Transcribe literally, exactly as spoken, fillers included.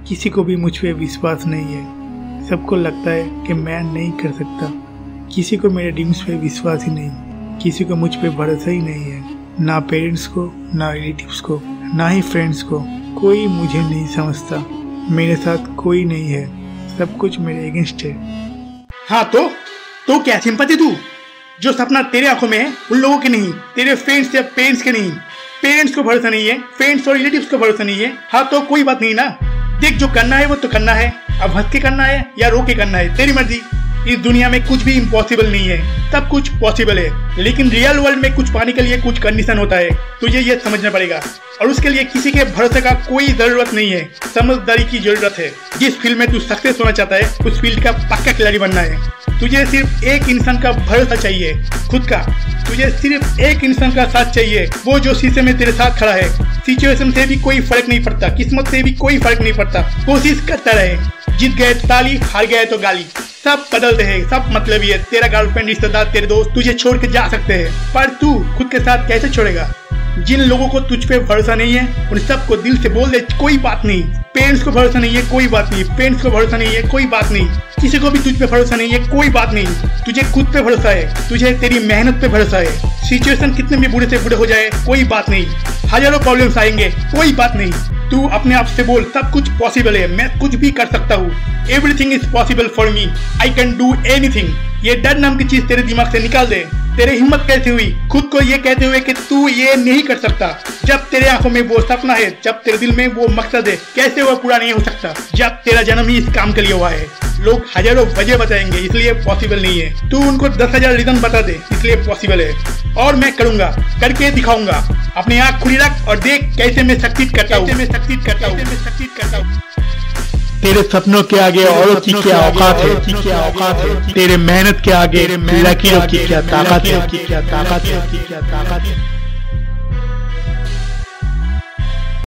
किसी को भी मुझ पे विश्वास नहीं है। सबको लगता है कि मैं नहीं कर सकता। किसी को मेरे ड्रीम्स पे विश्वास ही नहीं। किसी को मुझ पे भरोसा ही नहीं है। ना पेरेंट्स को, ना रिलेटिव्स को, ना ही फ्रेंड्स को। कोई मुझे नहीं समझता। मेरे साथ कोई नहीं है। सब कुछ मेरे अगेंस्ट है। हाँ तो तो क्या सिंपैथी तू? जो सपना तेरे आंखों में है उन लोगों के नहीं, तेरे फ्रेंड्स या पेरेंट्स के नहीं। पेरेंट्स को भरोसा नहीं है, फ्रेंड्स और रिलेटिव्स को भरोसा नहीं है। हाँ तो कोई बात नहीं ना। देख, जो करना है वो तो करना है। अब हंस के करना है या रो के करना है, तेरी मर्जी। इस दुनिया में कुछ भी इम्पॉसिबल नहीं है, सब कुछ पॉसिबल है। लेकिन रियल वर्ल्ड में कुछ पाने के लिए कुछ कंडीशन होता है, तुझे ये समझना पड़ेगा। और उसके लिए किसी के भरोसे का कोई जरूरत नहीं है, समझदारी की जरूरत है। जिस फील्ड में तू सक्सेस होना चाहता है उस फील्ड का पक्का खिलाड़ी बनना है। तुझे सिर्फ एक इंसान का भरोसा चाहिए, खुद का। तुझे सिर्फ एक इंसान का साथ चाहिए, वो जो शीशे में तेरे साथ खड़ा है। सिचुएशन से भी कोई फर्क नहीं पड़ता, किस्मत से भी कोई फर्क नहीं पड़ता। कोशिश करता रहे। जीत गए ताली, हार गए तो गाली। सब बदलते हैं, सब मतलबी है। तेरा गर्लफ्रेंड, रिश्तेदार, तेरे दोस्त तुझे छोड़ के जा सकते हैं, पर तू खुद के साथ कैसे छोड़ेगा? जिन लोगों को तुझ पे भरोसा नहीं है उन सबको दिल से बोल दे, कोई बात नहीं। पेरेंट्स को भरोसा नहीं है, कोई बात नहीं। पेरेंट्स को भरोसा नहीं है, कोई बात नहीं। किसी को भी तुझ पे भरोसा नहीं है, कोई बात नहीं। तुझे खुद पे भरोसा है, तुझे तेरी मेहनत पे भरोसा है। सिचुएशन कितने भी बुरे से बुरे हो जाए, कोई बात नहीं। हजारों प्रॉब्लम्स आएंगे, कोई बात नहीं। तू अपने आप से बोल, सब कुछ पॉसिबल है, मैं कुछ भी कर सकता हूँ। Everything is possible for me, I can do anything. ये डर नाम की चीज तेरे दिमाग से निकाल दे। तेरे हिम्मत कैसे हुई खुद को ये कहते हुए कि तू ये नहीं कर सकता? जब तेरे आंखों में वो सपना है, जब तेरे दिल में वो मकसद है, कैसे वो पूरा नहीं हो सकता? जब तेरा जन्म ही इस काम के लिए हुआ है। लोग हजारों वजह बताएंगे इसलिए पॉसिबल नहीं है, तू उनको दस हजार रीजन बता दे इसलिए पॉसिबल है। और मैं करूंगा, करके दिखाऊंगा। अपनी आंख खुली रख और देख कैसे मैं सक्सीड करता हूँ, मैं सक्सीड करता हूँ, मैं सक्सीड करता हूँ। तेरे सपनों के आगे औरों की क्या औकात है? तेरे मेहनत के आगे लकीरों की क्या ताकत है?